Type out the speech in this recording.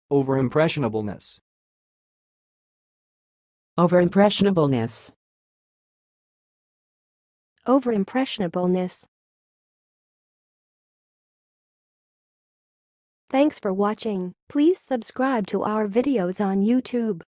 overimpressionableness, overimpressionableness, overimpressionableness. Thanks for watching. Please subscribe to our videos on YouTube.